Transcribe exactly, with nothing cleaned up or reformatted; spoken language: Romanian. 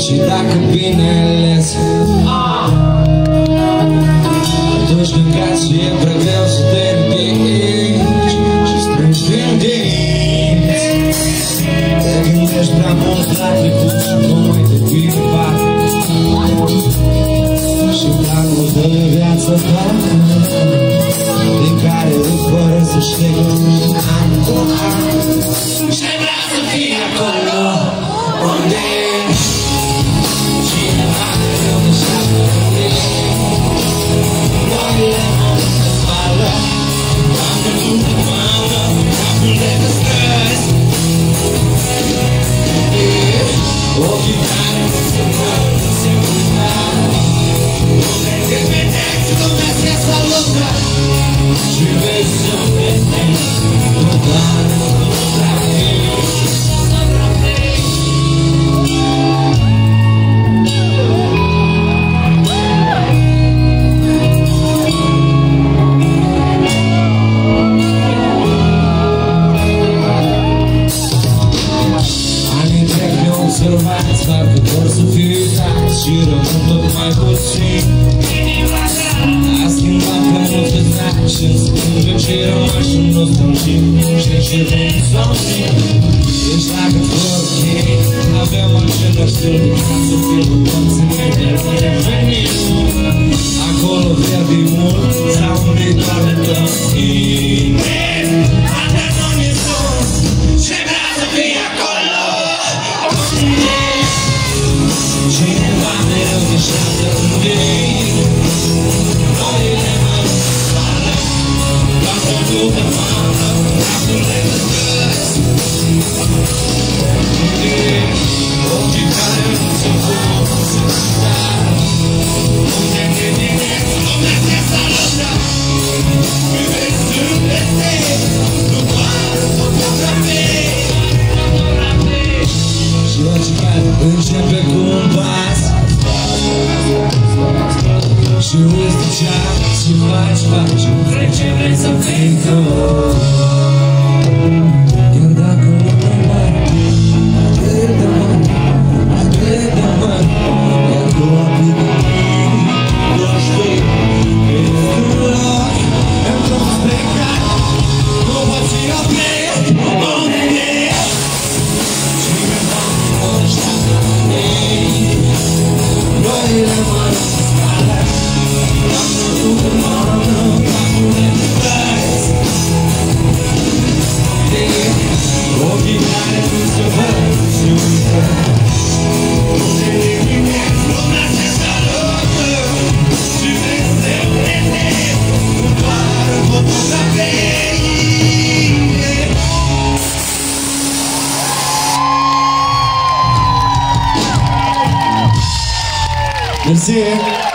Și dacă bine ales, atunci când cazi și e prea greu să te ridici și strângi din dinți. Te gândești prea mult la trecut și nu mai te pui departe și dragul de viața ta din care îți fără să știi an cu an. Și vrea să fii acolo unde cineva mereu ne șapă de noile mă spală, doamne nu te mână, capul de pe străzi, ochii care nu se măr, nu se uită, unde te vedeți, lumea se salută și vezi suflete, nu doar observați, parcă vor să fie uitați și rămân tot mai puțin. A schimbat pe multe znaci și în secundă ce-i rămași în nostalgie și încercăm să unim. Ești la cât vor chei, avem același stil de casă, filmul toți în mine revenim. Acolo verde mult sau unde doar de tăi. Atât-mi sus și vrea să fie acolo. Cineva mereu ne șaptă în vei, noile mă spală, toată lumea mână, capul de pe străzi, ochii care nu se vor să uită, unde te vedeți, lumea te salută, și vezi suflete, nu doar fotografii. Și oricare începe cu un pas și uiți de ceas și faci pași și vrei ce vrei să fii tu. Iar dacă nu te mai atât de mult, atât de mult, iar tu aplică nu știi că ești un loc pentru plecat, nu poți fi oprit unde ești. Noile mă spală, doamne tu te mână, capul de pe străzi, ochii care nu se văd și uită, unde te gândești, lumea se salută și vezi suflete, nu doar fotografii. Merci.